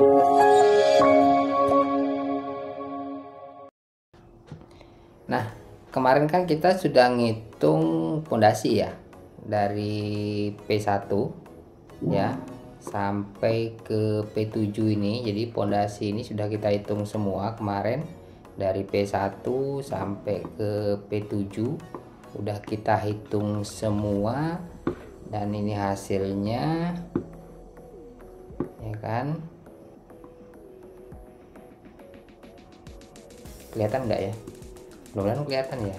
Nah, kemarin kan kita sudah ngitung pondasi ya, dari P1 ya sampai ke P7 ini. Jadi pondasi ini sudah kita hitung semua kemarin, dari P1 sampai ke P7 udah kita hitung semua, dan ini hasilnya ya kan. Kelihatan nggak ya? Mudah-mudahan kelihatan ya.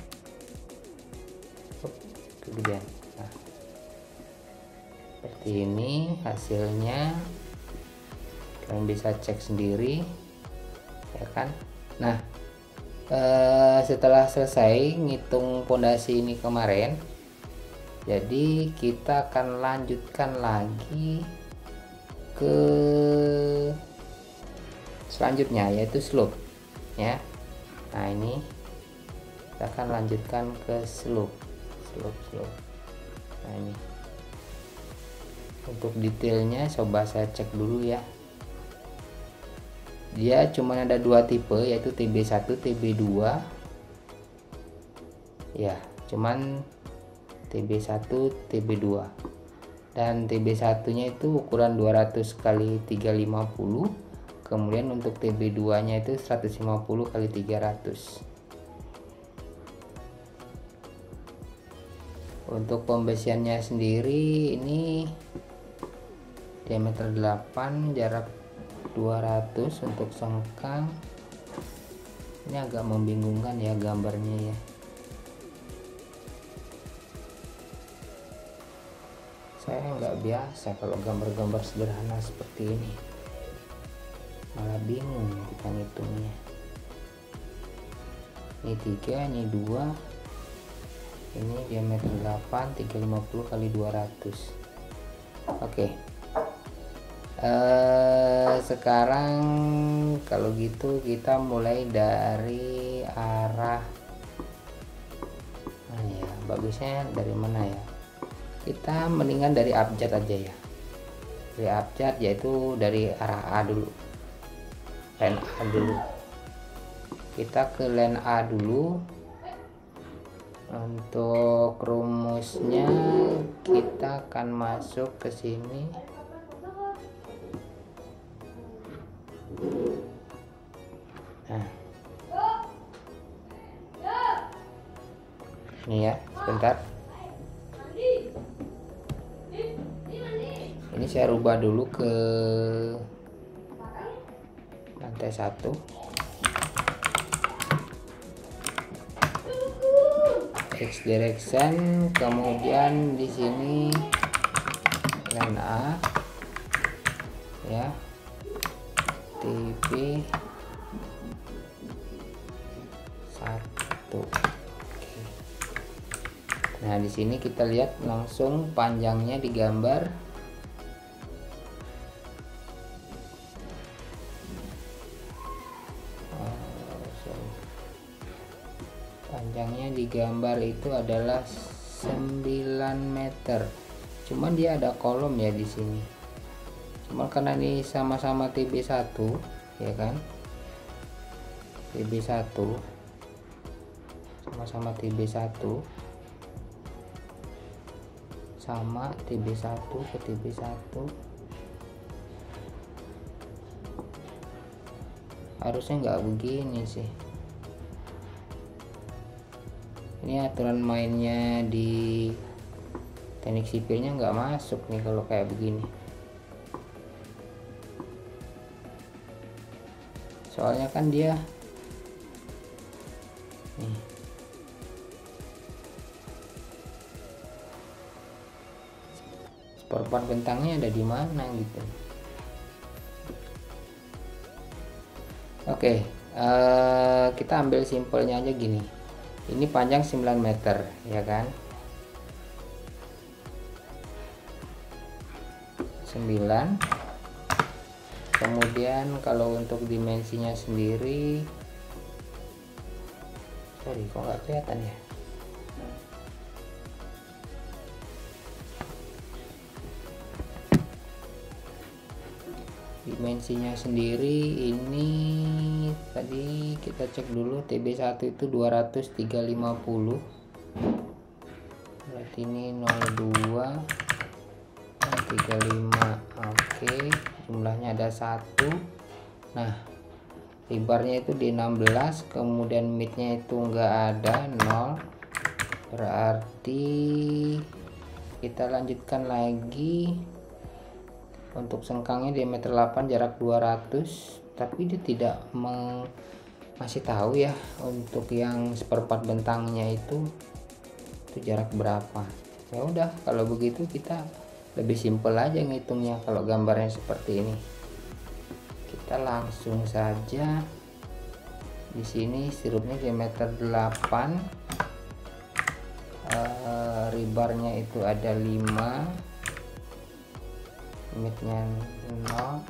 Kemudian nah, seperti ini hasilnya, kalian bisa cek sendiri ya kan. Nah, setelah selesai ngitung pondasi ini kemarin, jadi kita akan lanjutkan lagi ke selanjutnya, yaitu slope ya. Nah, ini kita akan lanjutkan ke slope. Nah, ini untuk detailnya coba saya cek dulu ya. Dia cuma ada dua tipe, yaitu TB1 TB2 ya, cuman TB1 TB2, dan TB1 nya itu ukuran 200 x 350, kemudian untuk TB2 nya itu 150 x 300. Untuk pembesiannya sendiri ini diameter 8, jarak 200 untuk sengkang. Ini agak membingungkan ya gambarnya ya. Saya nggak biasa kalau gambar-gambar sederhana seperti ini, malah bingung kita ngitungnya. Ini 3, ini 2, ini diameter 8, 350 x 200. Oke. Sekarang kalau gitu kita mulai dari arah, nah ya bagusnya dari mana ya, kita mendingan dari abjad aja ya. Dari abjad, yaitu dari arah A dulu, line A dulu. Kita ke line A dulu. Untuk rumusnya kita akan masuk ke sini. Nah, ini ya, sebentar. Ini saya rubah dulu ke lantai 1. X direction, kemudian di sini line A ya, TP 1. Oke. Nah, di sini kita lihat langsung panjangnya digambar. Panjangnya digambar itu adalah 9 meter. Cuman dia ada kolom ya di sini. Cuma karena ini sama-sama TB1 ya kan. TB1 sama-sama TB1 sama TB1 ke TB1 harusnya nggak begini sih. Ini aturan mainnya di teknik sipilnya nggak masuk nih kalau kayak begini. Soalnya kan dia nih, seperempat bentangnya ada di mana gitu. Oke, kita ambil simpelnya aja gini. Ini panjang 9 meter ya kan, 9. Kemudian kalau untuk dimensinya sendiri, sorry kok nggak kelihatan ya. Dimensinya sendiri ini tadi kita cek dulu, TB1 itu 200/350, berarti ini 02 35. Oke, jumlahnya ada 1. Nah, lebarnya itu di 16, kemudian midnya itu enggak ada, 0, berarti kita lanjutkan lagi. Untuk sengkangnya diameter 8, jarak 200, tapi dia tidak masih tahu ya untuk yang seperempat bentangnya itu jarak berapa. Ya udah, kalau begitu kita lebih simpel aja ngitungnya kalau gambarnya seperti ini. Kita langsung saja. Di sini sirupnya diameter 8, rebarnya itu ada 5, midnya 0,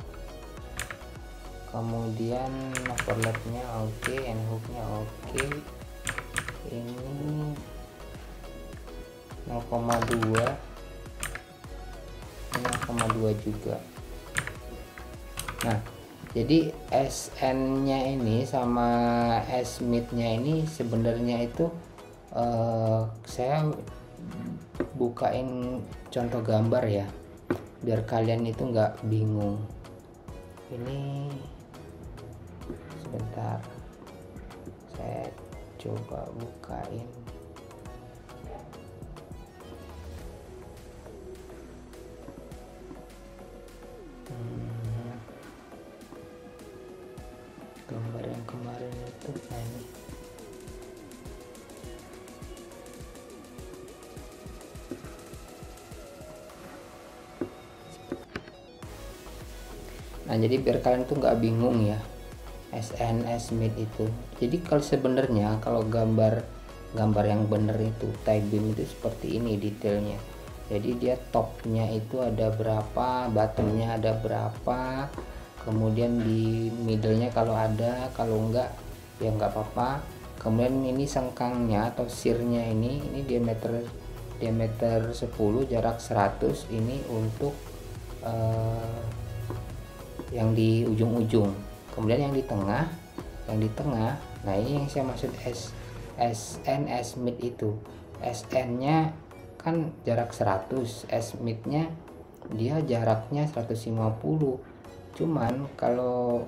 kemudian overlapnya oke, end hooknya oke, ini 0,2 juga. Nah, jadi SN nya ini sama S mid nya ini sebenarnya itu saya bukain contoh gambar ya, biar kalian itu nggak bingung. Ini sebentar, saya coba bukain. Gambar yang kemarin itu ini. Nah, jadi biar kalian tuh nggak bingung ya, SN S mid itu. Jadi kalau sebenarnya kalau gambar yang bener itu tie beam itu seperti ini detailnya. Jadi dia topnya itu ada berapa, bottomnya ada berapa, kemudian di middle-nya kalau ada, kalau enggak ya enggak apa-apa. Kemudian ini sengkangnya atau sirnya ini diameter 10, jarak 100, ini untuk yang di ujung-ujung. Kemudian yang di tengah, nah ini yang saya maksud SN S mid itu. SN nya kan jarak 100, S mid nya dia jaraknya 150. Cuman kalau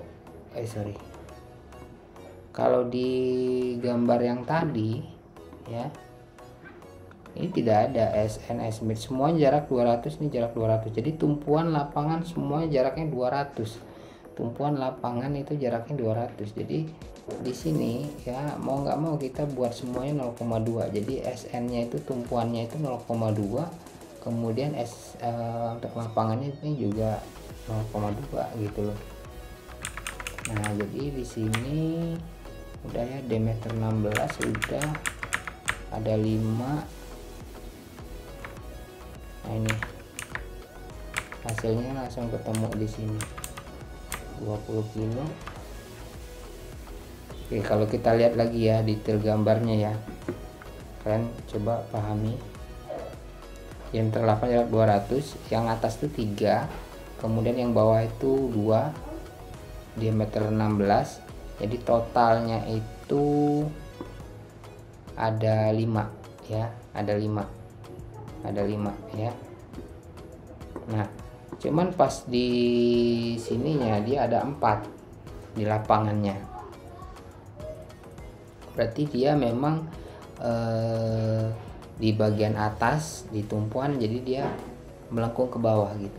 kalau di gambar yang tadi ya, ini tidak ada SN S mid, semuanya jarak 200, ini jarak 200. Jadi tumpuan lapangan semuanya jaraknya 200. Tumpuan lapangan itu jaraknya 200. Jadi di sini ya mau nggak mau kita buat semuanya 0,2. Jadi SN-nya itu tumpuannya itu 0,2. Kemudian untuk lapangannya ini juga 0,2 gitu loh. Nah, jadi di sini udah ya, diameter 16 udah ada 5. Nah, ini hasilnya langsung ketemu di sini 20 kilo. Oke, kalau kita lihat lagi ya detail gambarnya ya, kalian coba pahami. Diameter 8, jarak 200, yang atas itu 3, kemudian yang bawah itu 2, diameter 16. Jadi totalnya itu ada 5 ya, ada 5 ya. Nah, cuman pas di sininya dia ada 4 di lapangannya. Berarti dia memang di bagian atas di tumpuan, jadi dia melengkung ke bawah gitu.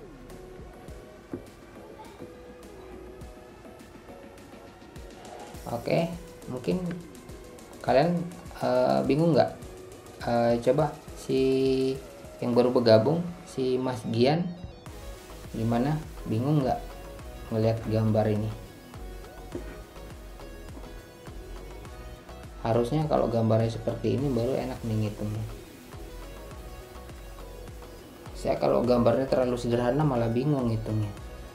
Oke, mungkin kalian bingung nggak? Coba si yang baru bergabung, si Mas Gian, gimana? Bingung nggak ngelihat gambar ini? Harusnya kalau gambarnya seperti ini baru enak nih ngitungnya. Saya kalau gambarnya terlalu sederhana malah bingung ngitungnya.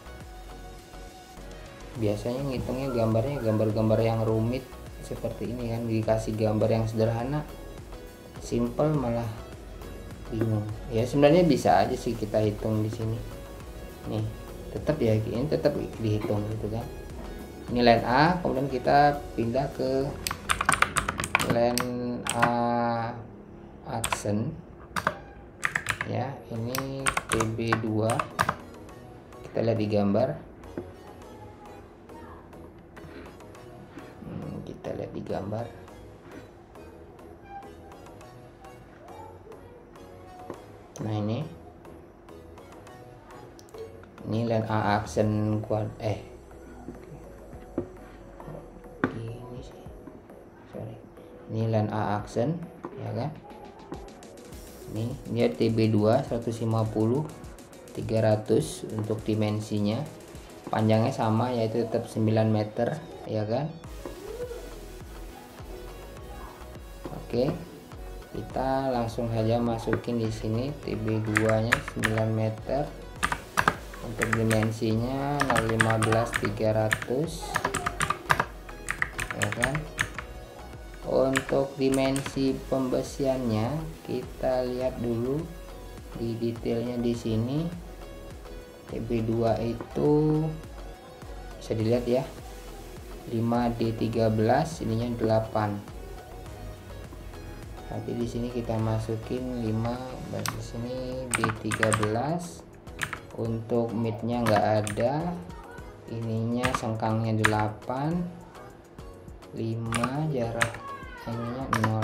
Biasanya ngitungnya gambar-gambar yang rumit seperti ini kan, dikasih gambar yang sederhana, simple malah bingung. Ya sebenarnya bisa aja sih kita hitung di sini. Nih, tetap ya, ini tetap dihitung gitu kan. Ini line A, kemudian kita pindah ke line A aksen ya. Ini TB2, kita lihat di gambar. Kita lihat di gambar. Nah ini line A aksen kuad gini sih, sorry, ini line A aksen ya kan. Ini dia TB2 150 300 untuk dimensinya, panjangnya sama yaitu tetap 9 meter ya kan. Oke, kita langsung saja masukin di sini TB2 nya 9 meter, untuk dimensinya 015 300 ya kan. Untuk dimensi pembesiannya kita lihat dulu di detailnya di sini. TB2 itu bisa dilihat ya, 5D13, ininya 8. Nanti di sini kita masukin 5, dan di sini D13. Untuk midnya nggak ada, ininya sengkangnya 8, 5 jarak ininya 0,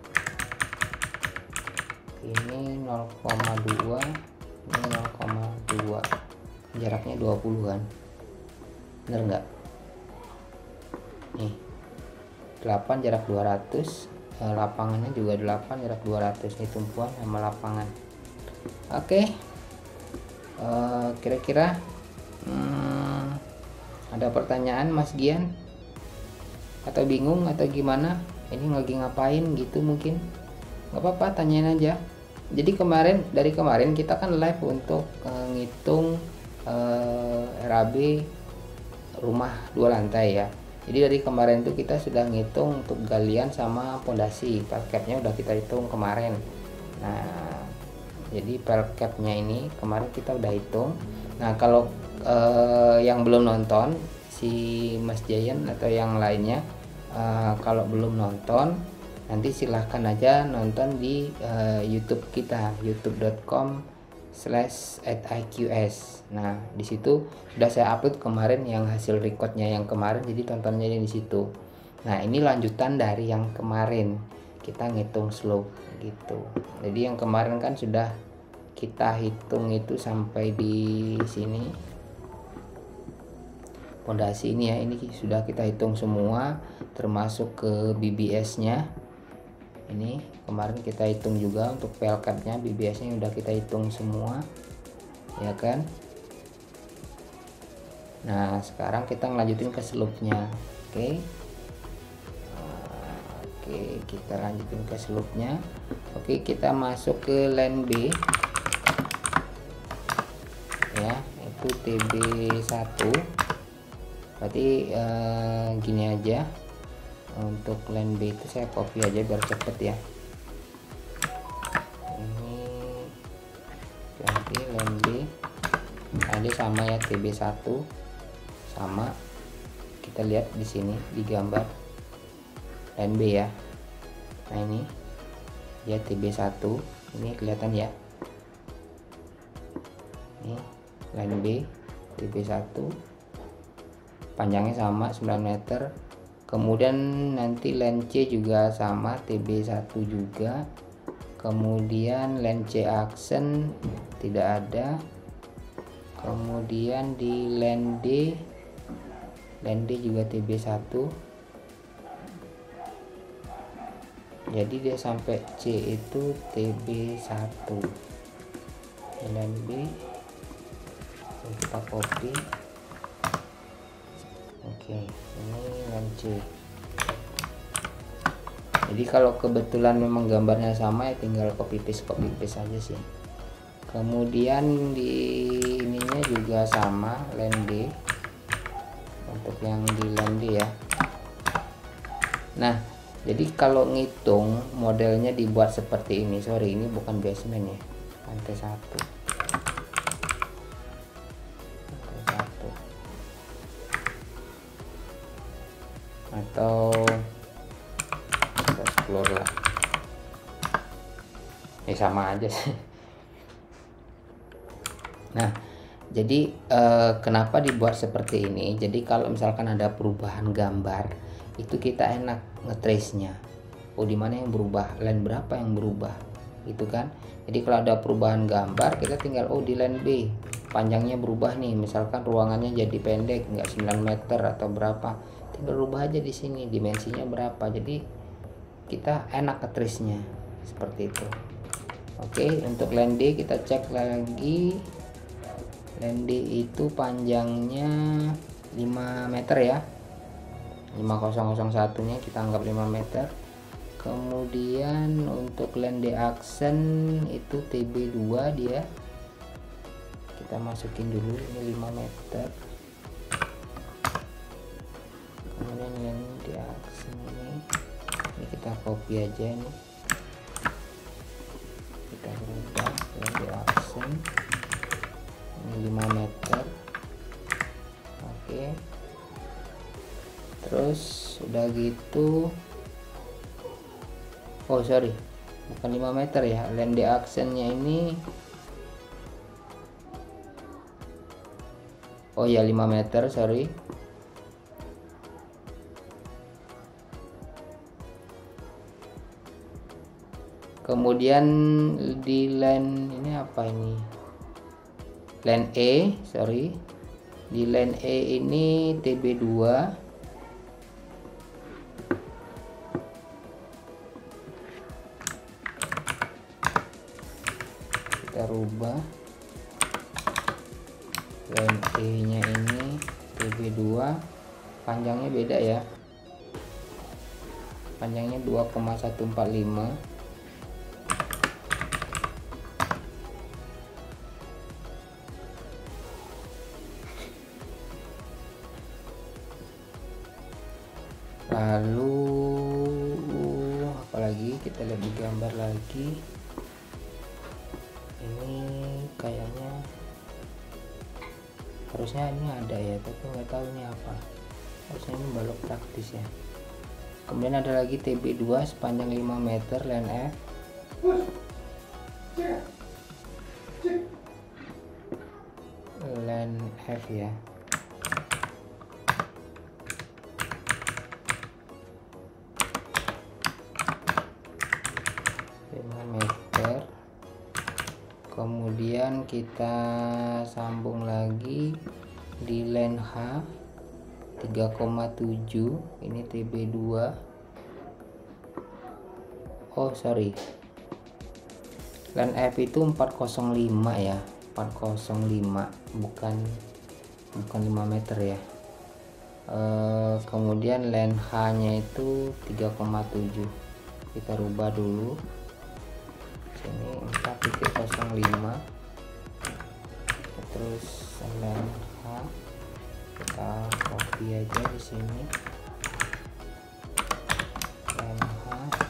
ini 0,2, ini 0,2, jaraknya 20-an, bener nggak? Nih 8 jarak 200, lapangannya juga 8 jarak 200, ini tumpuan sama lapangan. Oke, kira-kira ada pertanyaan Mas Gian, atau bingung atau gimana ini lagi ngapain gitu? Mungkin nggak apa-apa, tanyain aja. Jadi dari kemarin kita kan live untuk ngitung RAB rumah 2 lantai ya. Jadi dari kemarin tuh kita sudah ngitung untuk galian sama pondasi, pelkapnya udah kita hitung kemarin. Nah jadi pelkapnya ini kemarin kita udah hitung. Nah kalau yang belum nonton, si Mas Jayan atau yang lainnya, kalau belum nonton nanti silahkan aja nonton di YouTube kita, youtube.com/@iqs. Nah di situ sudah saya upload kemarin yang hasil recordnya yang kemarin, jadi tontonnya di situ. Nah ini lanjutan dari yang kemarin kita ngitung slope gitu. Jadi yang kemarin kan sudah kita hitung itu sampai di sini pondasi ini ya, ini sudah kita hitung semua termasuk ke BBS nya. Ini kemarin kita hitung juga untuk pelkat nya, BBS nya udah kita hitung semua ya kan. Nah sekarang kita ngelanjutin ke slope nya. Oke. Oke, kita lanjutin ke slope nya. Oke, kita masuk ke line B ya, itu TB1. Berarti gini aja, untuk line B itu saya copy aja biar cepet ya. Ini ganti line B, tadi sama ya, TB1 sama, kita lihat di sini di gambar line B ya. Nah ini ya TB1, ini kelihatan ya, ini line B TB1, panjangnya sama 9 meter. Kemudian nanti line C juga sama, TB1 juga. Kemudian line C aksen tidak ada. Kemudian di line D juga TB1. Jadi dia sampai C itu TB1. Line B kita copy. Oke, ini line C. Jadi kalau kebetulan memang gambarnya sama ya tinggal copy paste aja sih. Kemudian di ininya juga sama, line D, untuk yang di line D ya. Nah jadi kalau ngitung modelnya dibuat seperti ini, sorry ini bukan basement ya, lantai 1, lantai atau kita explore lah, sama aja sih. Nah, jadi kenapa dibuat seperti ini? Jadi kalau misalkan ada perubahan gambar, itu kita enak ngetrace-nya. Oh, di mana yang berubah, line berapa yang berubah, gitu kan? Jadi kalau ada perubahan gambar, kita tinggal di line B panjangnya berubah nih, misalkan ruangannya jadi pendek, nggak 9 meter atau berapa, tinggal rubah aja di sini dimensinya berapa. Jadi kita enak ngetrace-nya seperti itu. Oke, untuk line D kita cek lagi. Line D itu panjangnya 5 meter ya, 5001 nya kita anggap 5 meter. Kemudian untuk line D aksen itu TB2 dia, kita masukin dulu ini 5 meter. Kemudian line D aksen ini kita copy aja, ini kita berubah line D aksen ini 5 meter. Oke, terus udah gitu, sorry, bukan 5 meter ya, line D aksennya ini 5 meter, sorry. Kemudian di line ini apa ini, line E, sorry, di line E ini TB2 kita rubah. Line E nya ini TB2, panjangnya beda ya, panjangnya 2,145. Lalu apalagi, kita lihat di gambar lagi, ini kayaknya harusnya ini ada ya, tapi nggak tahu ini apa, harusnya ini balok praktis ya. Kemudian ada lagi TB2 sepanjang 5 meter line F. Line F ya, meter. Kemudian kita sambung lagi di line H 3,7, ini TB2. Sorry, line F itu 405 ya, 405, bukan 5 meter ya. Kemudian line H nya itu 3,7, kita rubah dulu sini 4,05. terus line H kita copy aja di sini, line H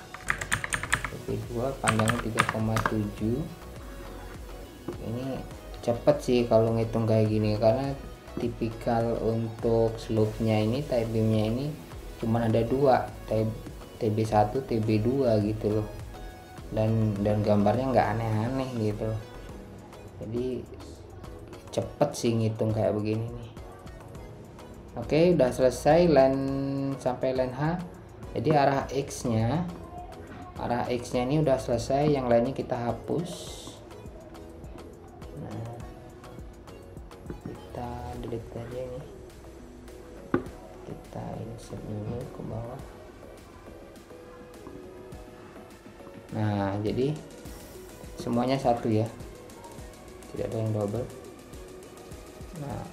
TB2 panjangnya 3,7. ini cepet sih kalau ngitung kayak gini, karena tipikal untuk slope-nya ini, tie beam-nya ini cuman ada 2, TB1 TB2 gitu loh, dan gambarnya nggak aneh-aneh gitu, jadi cepet sih ngitung kayak begini nih. Oke, udah selesai line sampai line H. Jadi arah X nya ini udah selesai, yang lainnya kita hapus. Nah, kita delete aja ini, kita insert dulu ke bawah. Nah, jadi semuanya satu ya, tidak ada yang double. Nah,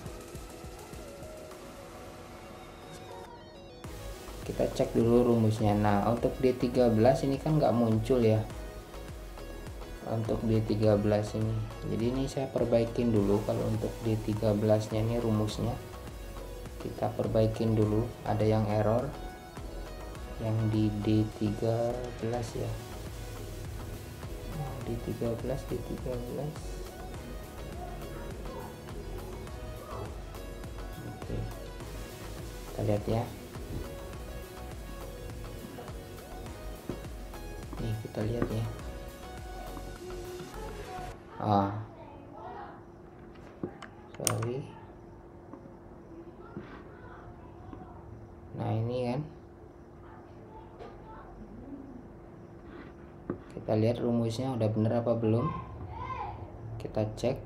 kita cek dulu rumusnya. Nah, untuk D13 ini kan nggak muncul ya, untuk D13 ini, jadi ini saya perbaikin dulu. Kalau untuk D13 nya ini rumusnya kita perbaikin dulu, ada yang error yang di D13 ya. Nah, D13 oke, kita lihat ya. kita lihat ya. Sorry. Nah ini kan, kita lihat rumusnya udah bener apa belum, kita cek.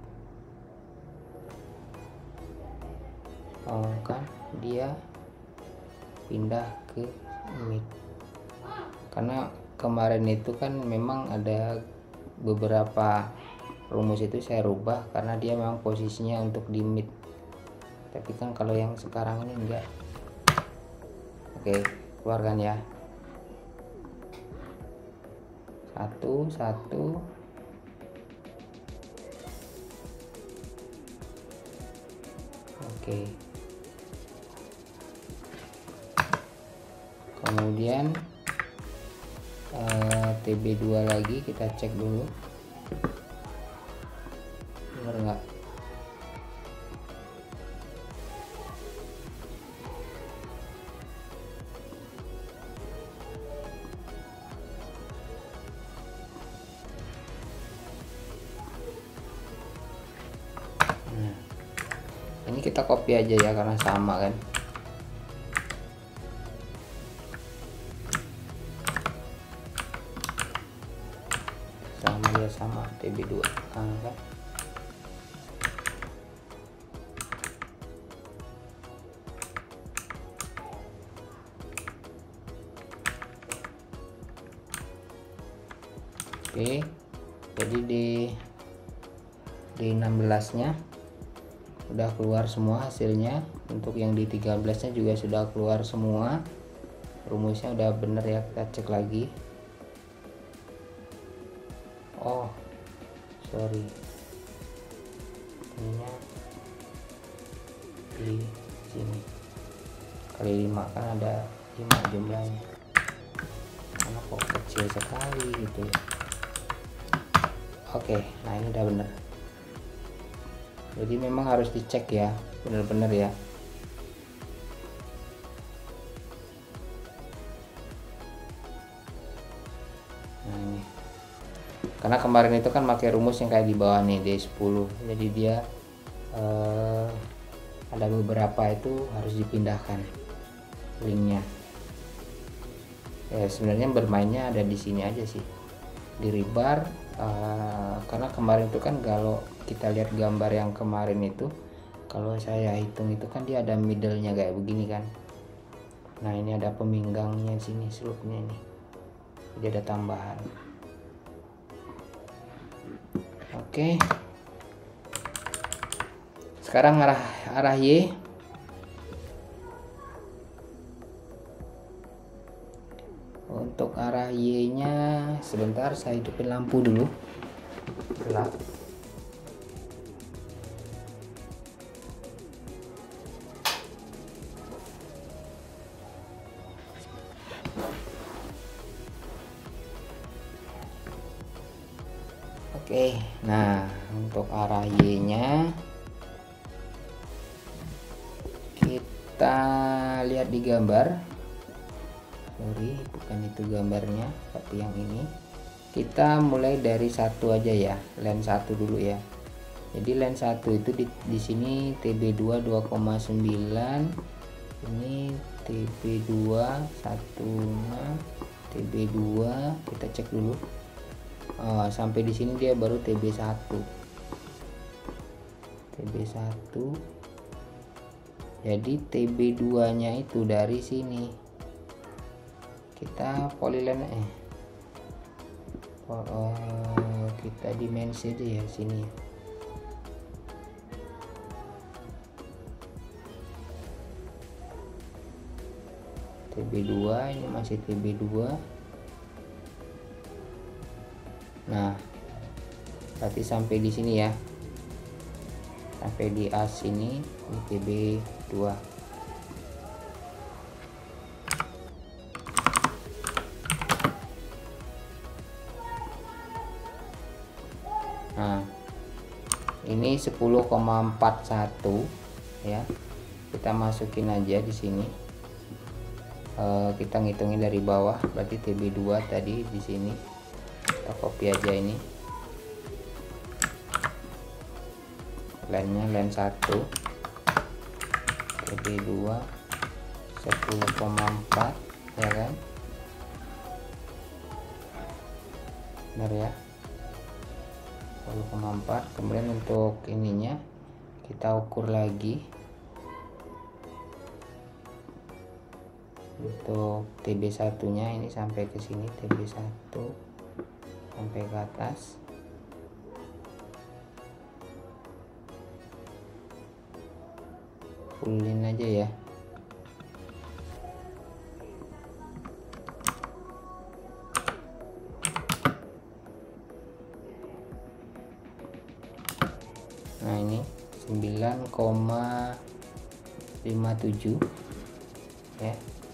Kan dia pindah ke mid, karena kemarin itu kan memang ada beberapa rumus itu saya rubah karena dia memang posisinya untuk di mid, tapi kan kalau yang sekarang ini enggak. Oke, keluarkan ya. 1 1. Oke. Kemudian TB2 lagi kita cek dulu, benar nggak? Ini kita copy aja ya karena sama kan. Sama dia sama TB2 kan. Oke. Jadi di 16 nya udah keluar semua hasilnya. Untuk yang di 13 nya juga sudah keluar semua, rumusnya udah bener ya. Kita cek lagi. Oh sorry, ininya di sini kali 5 kan ada 5 jumlahnya, karena kok kecil sekali gitu ya. Oke, nah ini udah bener. Jadi memang harus dicek ya, bener-bener ya. Nah ini, karena kemarin itu kan pakai rumus yang kayak di bawah nih, D10, jadi dia ada beberapa itu harus dipindahkan linknya. Ya sebenarnya bermainnya ada di sini aja sih, di rebar. Karena kemarin itu kan kalau kita lihat gambar yang kemarin itu, kalau saya hitung itu kan dia ada middle-nya kayak begini kan. Nah ini ada peminggangnya sini, slope-nya ini, jadi ada tambahan. Oke, sekarang arah Y. Untuk arah Y nya sebentar saya hidupin lampu dulu, gelap. Oke, nah untuk arah Y nya kita lihat di gambar. Sorry, bukan itu gambarnya, tapi yang ini. Kita mulai dari satu aja ya, line 1 dulu ya. Jadi line 1 itu di sini TB2 2,9, ini TB2 16, TB2 kita cek dulu. Sampai di sini dia baru TB1. Jadi TB2 nya itu dari sini. Kita polyline kita dimensi aja ya sini. TB2 ini masih TB2. Nah, berarti sampai di sini ya, sampai di as ini TB2. Nah, ini 10,41 ya, kita masukin aja di sini. kita ngitungin dari bawah, berarti TB2 tadi di sini kita copy aja ini line-nya, line 1 TB2 10,4 ya kan, benar ya, 10,4. kemudian untuk ininya kita ukur lagi untuk TB1 nya ini sampai ke sini, TB1 sampai ke atas, fullin aja ya. Nah ini 9,57 ya.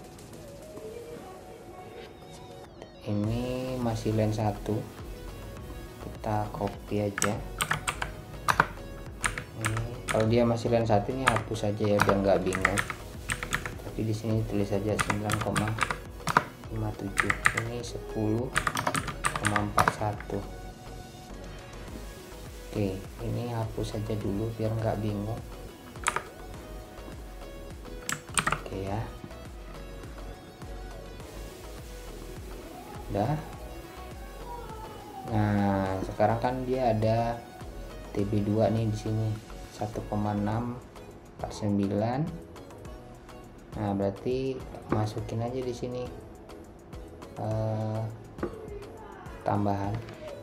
Ini masih line 1, kita copy aja. Ini kalau dia masih line 1 ini hapus aja ya biar nggak bingung, tapi di sini tulis aja 9,57, ini 10,41. Oke, ini hapus aja dulu biar nggak bingung. Oke ya, udah. Nah sekarang kan dia ada TB2 nih di sini 1,649. Nah berarti masukin aja di sini tambahan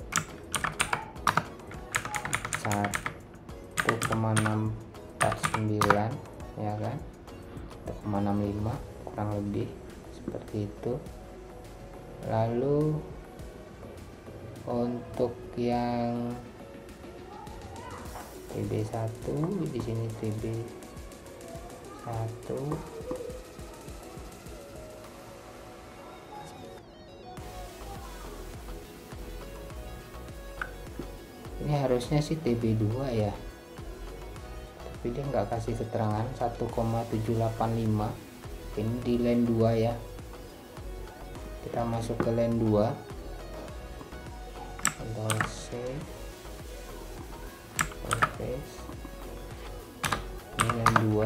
1,649 ya kan, 1,65 kurang lebih seperti itu. Lalu untuk yang TB1 di sini, TB1 ini harusnya sih TB2 ya, tapi dia nggak kasih keterangan. 1,785 ini di line 2 ya. Kita masuk ke line 2, Ctrl C, paste. Ini line 2,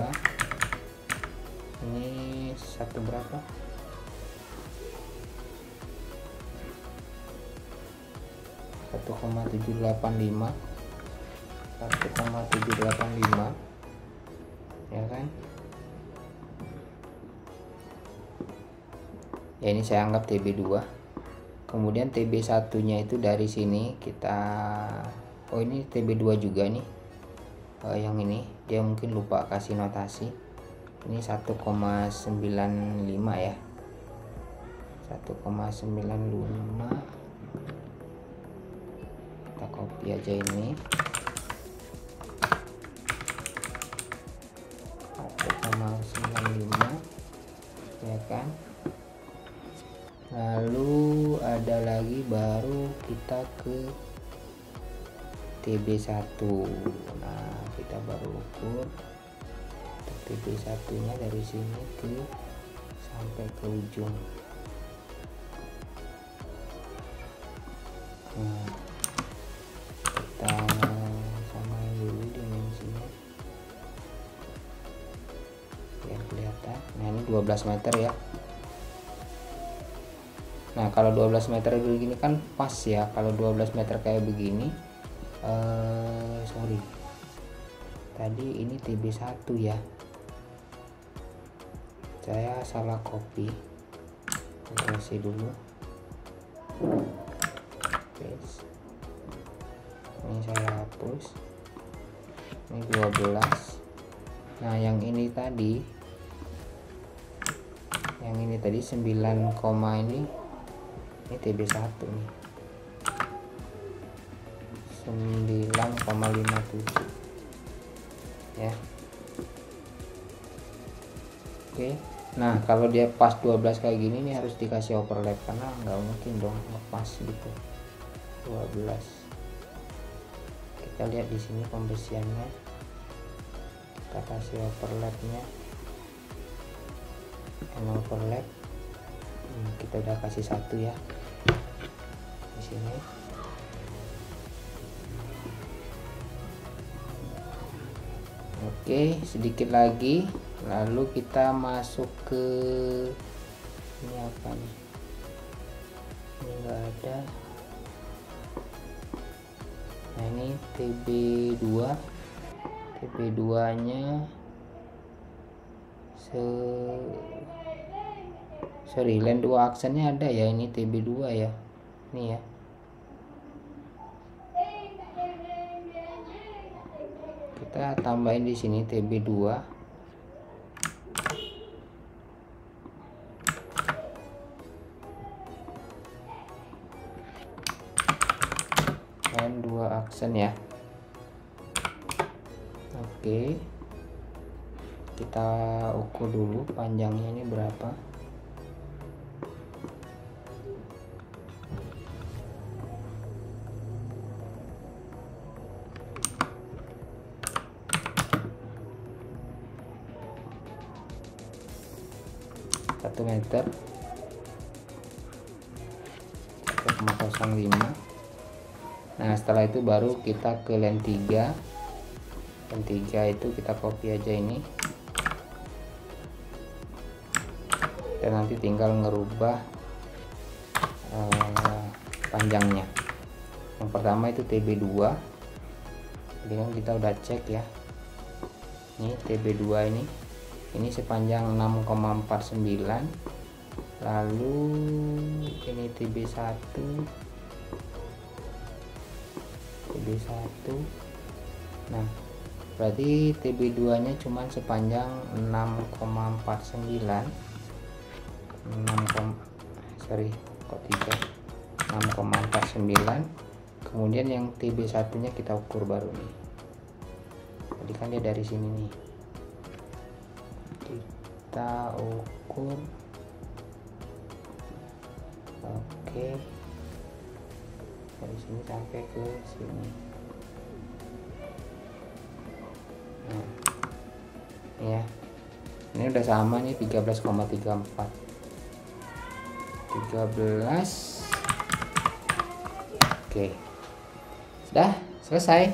ini satu berapa, 1,785 ya kan. Ya ini saya anggap TB2. Kemudian TB1 nya itu dari sini kita, oh ini TB2 juga nih, yang ini dia mungkin lupa kasih notasi, ini 1,95 ya, 1,95. kita copy aja ini 1,95 ya kan. Lalu ada lagi baru kita ke TB1. Nah kita baru ukur untuk TB1 nya dari sini ke sampai ke ujung. Nah kita samain dulu dimensinya biar kelihatan. Nah ini 12 meter ya. Nah kalau 12 meter begini kan pas ya. Kalau 12 meter kayak begini, sorry, tadi ini TB1 ya, saya salah copy. Ctrl C dulu, paste. Ini saya hapus, ini 12. Nah yang ini tadi 9, ini TB1 nih 9,57 ya. Oke. Nah kalau dia pas 12 kayak gini nih harus dikasih overlap, karena nggak mungkin dong lepas gitu 12. Kita lihat di sini pembesiannya, kita kasih overlapnya, overlap Kita udah kasih satu ya di sini. Oke, sedikit lagi, lalu kita masuk ke ini apa nih? Ini enggak ada. Nah, ini TB2. TB2-nya sorry, line 2 aksennya ada ya, ini TB2 ya. Ini ya. Kita tambahin di sini TB2. Dan 2 aksen ya. Oke. Kita ukur dulu panjangnya ini berapa. Satu meter 1,05. Nah, setelah itu baru kita ke line 3. Line 3 itu kita copy aja ini. Dan nanti tinggal ngerubah panjangnya. Yang pertama itu TB2. Jadi kan kita udah cek ya. Ini TB2 ini sepanjang 6,49. Lalu ini TB1. Nah, berarti TB2 nya cuman sepanjang 6,49. 6,49. Kemudian yang TB1 nya kita ukur baru nih. Tadi kan dia dari sini nih, kita ukur. Oke, dari sini sampai ke sini. Nah, ya, ini udah sama nih, 13,34. 13. Oke, sudah selesai.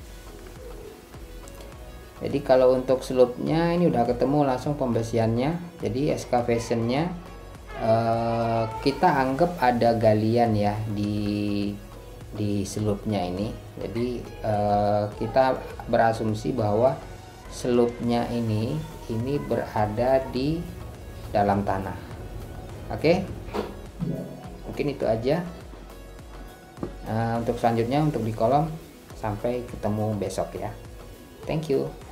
Jadi kalau untuk slope-nya ini udah ketemu langsung pembesiannya. Jadi excavation-nya kita anggap ada galian ya di slope-nya ini. Jadi kita berasumsi bahwa slope-nya ini berada di dalam tanah. Oke, mungkin itu aja. Untuk selanjutnya untuk di kolom, sampai ketemu besok ya. Thank you.